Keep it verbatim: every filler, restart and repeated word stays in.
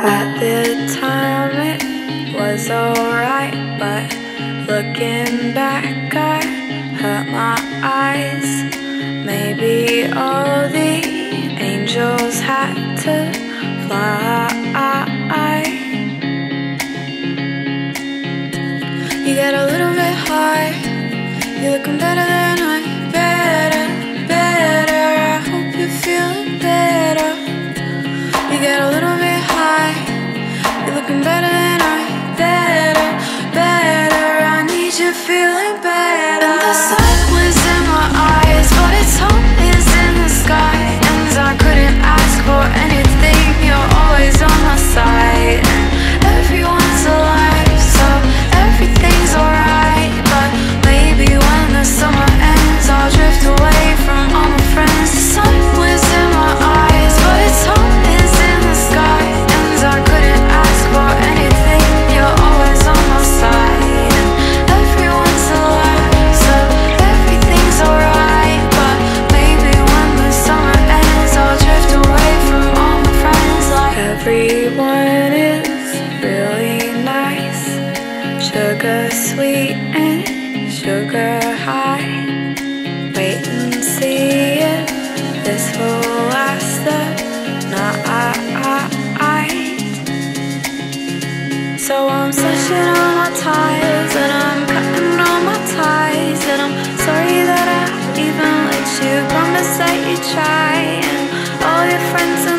At the time it was alright, but looking back I hurt my eyes. Maybe all the angels had to fly. You get a little bit high, you're looking better than I. Better, better, I hope you're feeling better. You get a little bit high, you're looking better than I. Better, better, I need you feeling better. And the sun was in my eyes, but its home is in the sky. And I couldn't ask for anything, you're always on my side. And everyone's alive, so everything's alright. But maybe when the summer ends, I'll drift away from all my friends. The sun was in my eyes, but its home is in the sky. And I couldn't ask for anything, you're always on my side. And everyone's alive, so everything's alright. But maybe when the summer ends, I'll drift away from all my friends. Like everyone is really nice, sugar sweet and sugar high. Wait and see if this will last the night. So I'm slashing all my tires and I'm cutting all my ties. And I'm sorry that I even let you promise that you try. And all your friends